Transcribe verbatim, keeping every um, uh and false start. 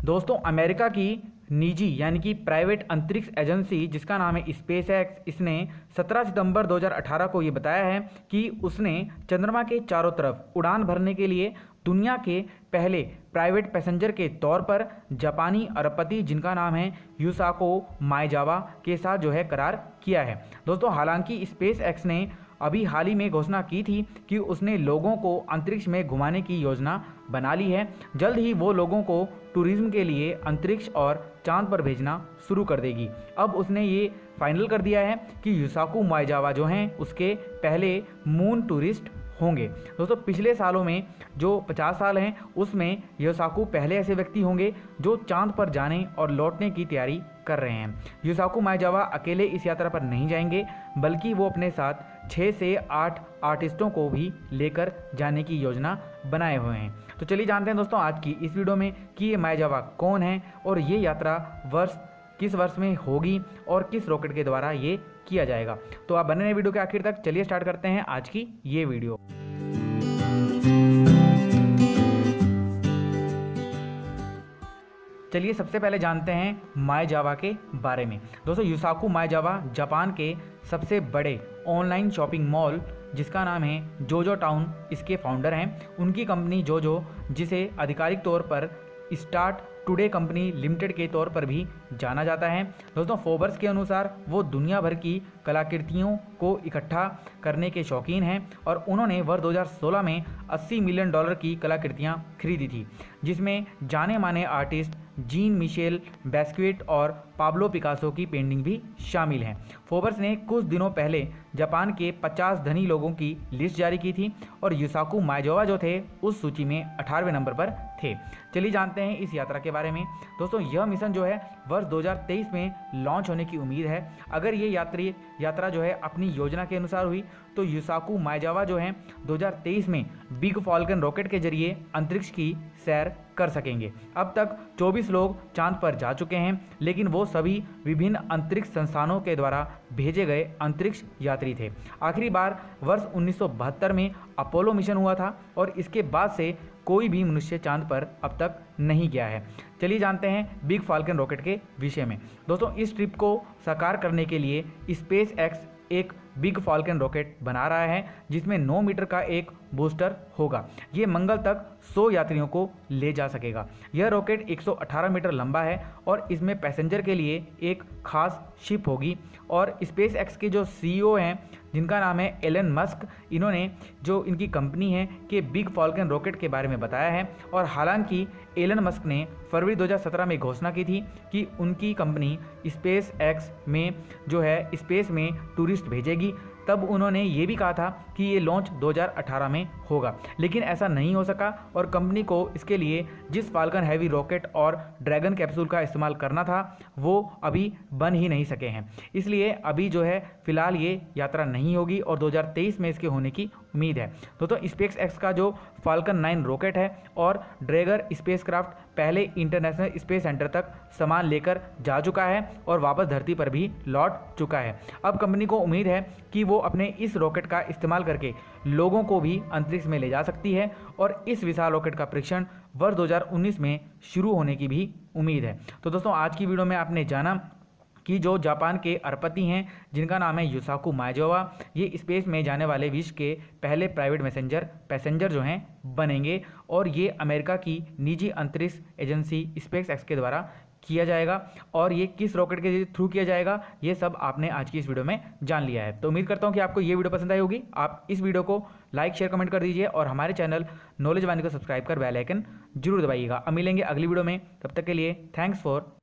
दोस्तों अमेरिका की निजी यानी कि प्राइवेट अंतरिक्ष एजेंसी जिसका नाम है स्पेस एक्स, इसने सत्रह सितंबर दो हज़ार अठारह को ये बताया है कि उसने चंद्रमा के चारों तरफ उड़ान भरने के लिए दुनिया के पहले प्राइवेट पैसेंजर के तौर पर जापानी अरबपति जिनका नाम है युसाको माएजावा के साथ जो है करार किया है। दोस्तों हालांकि स्पेस एक्स ने अभी हाल ही में घोषणा की थी कि उसने लोगों को अंतरिक्ष में घुमाने की योजना बना ली है। जल्द ही वो लोगों को टूरिज्म के लिए अंतरिक्ष और चांद पर भेजना शुरू कर देगी। अब उसने ये फाइनल कर दिया है कि युसाको माएजावा जो हैं उसके पहले मून टूरिस्ट होंगे। दोस्तों पिछले सालों में जो पचास साल हैं उसमें युसाको पहले ऐसे व्यक्ति होंगे जो चांद पर जाने और लौटने की तैयारी कर रहे हैं। युसाको माएजावा अकेले इस यात्रा पर नहीं जाएंगे बल्कि वो अपने साथ छः से आठ आर्टिस्टों को भी लेकर जाने की योजना बनाए हुए हैं। तो चलिए जानते हैं दोस्तों आज की इस वीडियो में कि ये माएजावा कौन है और ये यात्रा वर्ष किस वर्ष में होगी और किस रॉकेट के द्वारा ये किया जाएगा। तो आप बने रहे वीडियो के आखिर तक। चलिए स्टार्ट करते हैं आज की ये वीडियो। चलिए सबसे पहले जानते हैं माएजावा के बारे में। दोस्तों युसाको माएजावा जापान के सबसे बड़े ऑनलाइन शॉपिंग मॉल जिसका नाम है जोजो टाउन इसके फाउंडर हैं। उनकी कंपनी जोजो, जिसे आधिकारिक तौर पर स्टार्ट टुडे कंपनी लिमिटेड के तौर पर भी जाना जाता है। दोस्तों फोर्ब्स के अनुसार वो दुनिया भर की कलाकृतियों को इकट्ठा करने के शौकीन हैं और उन्होंने वर्ष दो हज़ार सोलह में अस्सी मिलियन डॉलर की कलाकृतियां खरीदी थी, जिसमें जाने माने आर्टिस्ट जीन मिशेल बेस्क्विट और पाब्लो पिकासो की पेंटिंग भी शामिल हैं। फोर्ब्स ने कुछ दिनों पहले जापान के पचास धनी लोगों की लिस्ट जारी की थी और युसाको माएजावा जो थे उस सूची में अठारहवें नंबर पर थे। चलिए जानते हैं इस यात्रा के बारे में। दोस्तों यह मिशन जो है वर्ष दो हज़ार तेईस में लॉन्च होने की उम्मीद है। अगर ये यात्री यात्रा जो है अपनी योजना के अनुसार हुई तो युसाको माएजावा जो है दो हज़ार तेईस में बिग फॉल्कन रॉकेट के जरिए अंतरिक्ष की सैर कर सकेंगे। अब तक चौबीस लोग चांद पर जा चुके हैं, लेकिन वो सभी विभिन्न अंतरिक्ष संस्थानों के द्वारा भेजे गए अंतरिक्ष यात्री थे। आखिरी बार वर्ष उन्नीस सौ बहत्तर में अपोलो मिशन हुआ था और इसके बाद से कोई भी मनुष्य चांद पर अब तक नहीं गया है। चलिए जानते हैं बिग फॉल्कन रॉकेट के विषय में। दोस्तों इस ट्रिप को साकार करने के लिए स्पेस एक्स एक बिग फॉल्कन रॉकेट बना रहा है जिसमें नौ मीटर का एक बूस्टर होगा। ये मंगल तक सौ यात्रियों को ले जा सकेगा। यह रॉकेट एक सौ अठारह मीटर लंबा है और इसमें पैसेंजर के लिए एक खास शिप होगी। और स्पेस एक्स के जो सीईओ हैं जिनका नाम है एलन मस्क, इन्होंने जो इनकी कंपनी है कि बिग फॉल्कन रॉकेट के बारे में बताया है। और हालांकि एलन मस्क ने फरवरी दो हज़ार सत्रह में घोषणा की थी कि उनकी कंपनी स्पेस एक्स में जो है स्पेस में टूरिस्ट भेजेगी, तब उन्होंने ये भी कहा था कि ये लॉन्च दो हज़ार अठारह में होगा, लेकिन ऐसा नहीं हो सका और कंपनी को इसके लिए जिस फाल्कन हैवी रॉकेट और ड्रैगन कैप्सूल का इस्तेमाल करना था वो अभी बन ही नहीं सके हैं। इसलिए अभी जो है फिलहाल ये यात्रा नहीं होगी और दो हज़ार तेईस में इसके होने की उम्मीद है। दोस्तों स्पेस एक्स का जो फाल्कन नाइन रॉकेट है और ड्रैगर स्पेसक्राफ्ट पहले इंटरनेशनल स्पेस सेंटर तक सामान लेकर जा चुका है और वापस धरती पर भी लौट चुका है। अब कंपनी को उम्मीद है कि वो अपने इस रॉकेट का इस्तेमाल करके लोगों को भी अंतरिक्ष में ले जा सकती है और इस विशाल रॉकेट का परीक्षण वर्ष दो हज़ार उन्नीस में शुरू होने की भी उम्मीद है। तो दोस्तों आज की वीडियो में आपने जाना कि जो जापान के अरबपति हैं जिनका नाम है युसाको माएजावा, ये स्पेस में जाने वाले विश्व के पहले प्राइवेट मैसेंजर पैसेंजर जो हैं बनेंगे और ये अमेरिका की निजी अंतरिक्ष एजेंसी स्पेस एक्स के द्वारा किया जाएगा। और ये किस रॉकेट के थ्रू किया जाएगा ये सब आपने आज की इस वीडियो में जान लिया है। तो उम्मीद करता हूँ कि आपको ये वीडियो पसंद आई होगी। आप इस वीडियो को लाइक शेयर कमेंट कर दीजिए और हमारे चैनल नॉलेज वाणी को सब्सक्राइब कर बेल आइकन जरूर दबाइएगा। अब मिलेंगे अगली वीडियो में, तब तक के लिए थैंक्स फॉर